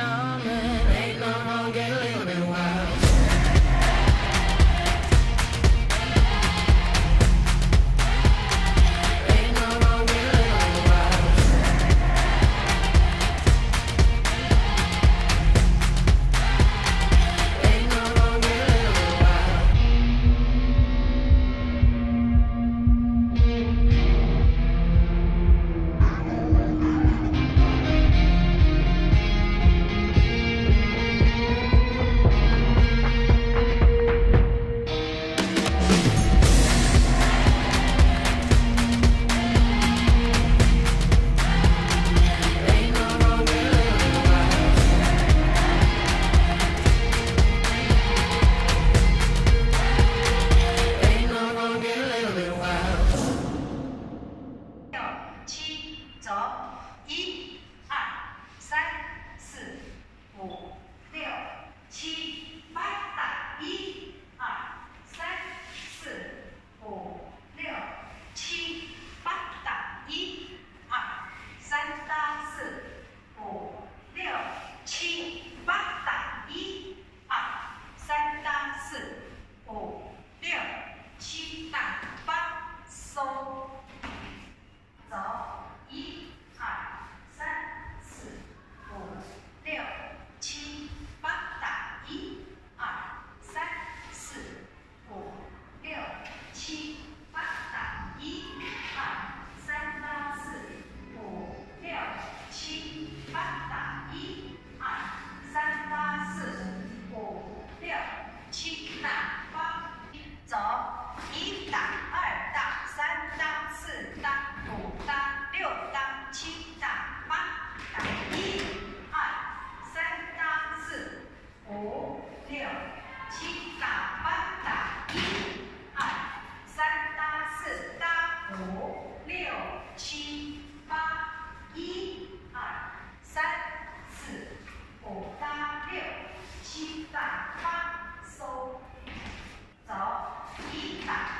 coming. Ain't no wrong, get a little bit wild. Ain't no wrong, get a little bit wild. Ain't no wrong, get a little bit wild. Ain't no wrong, get a little bit wild. Ain't no wrong, get a little bit wild. 六七走，一二三四五六七八打，一二三四五六七八打，一二三打四五六七八打，一二三打四五六七打八收。 走，一二三四五六七八打，一二三四五六七八打，一二三打四五六七八打，一二三打四五六七打八，走，一打二打三打四打。 五打六打七打八打，一二三打四五六七打八打，一二三打四打五六七八，一二三四五打六七打八收，走，一打。